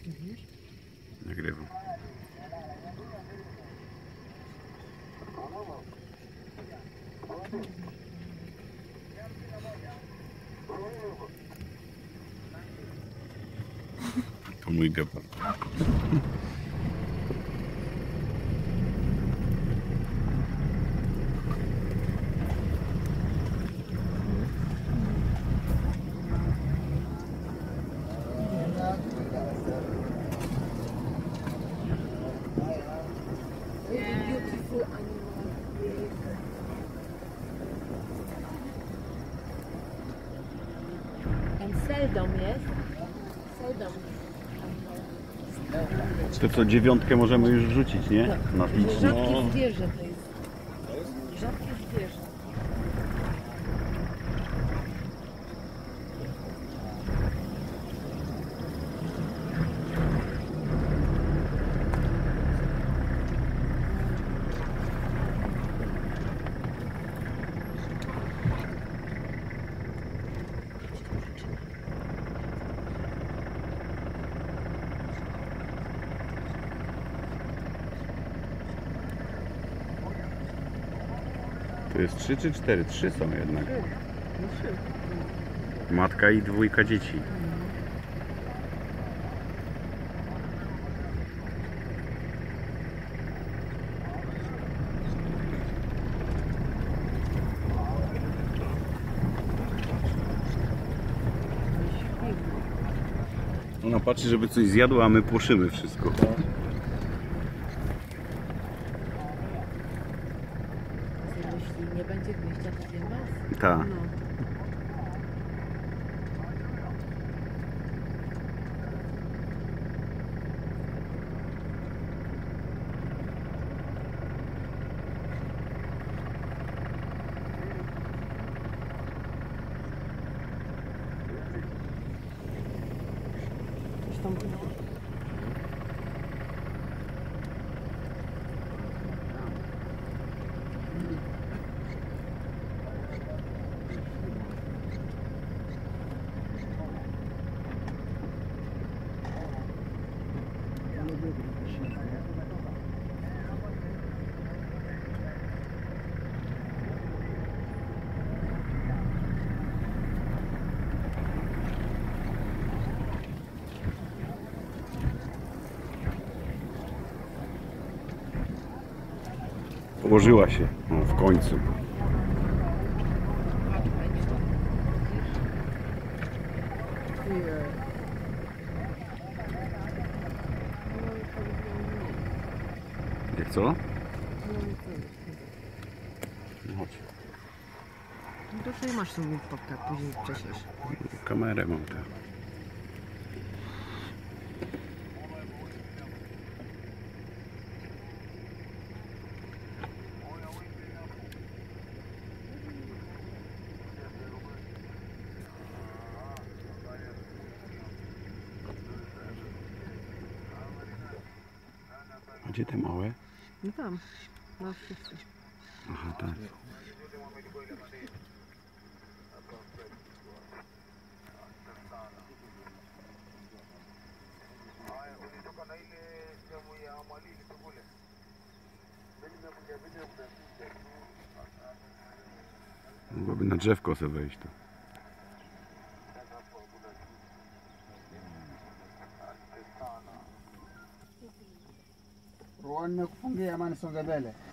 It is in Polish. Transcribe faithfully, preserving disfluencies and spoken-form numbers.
Nagrywam. To mój gepard. Seldom jest. Seldom. To co, dziewiątkę możemy już wrzucić, nie? Na licznik. Rzadkie zwierzę to jest. Rzadkie zwierzę. To jest trzy czy cztery? Trzy są jednak. Matka i dwójka dzieci. Ona patrzy, żeby coś zjadła, a my płoszymy wszystko. Jeśli nie będzie wyjścia, to zjem was? Tak. No. Coś tam było. Położyła się, no, w końcu. Jak co? No chodź. No to sobie masz sobie popka, później przesiesz. Kamerę mam tę. A gdzie te małe? No tam, na wszyscy. Aha, tak. Mogłoby na drzewko sobie wejść tu. Ruwan na kufungia ama nisonge mbele?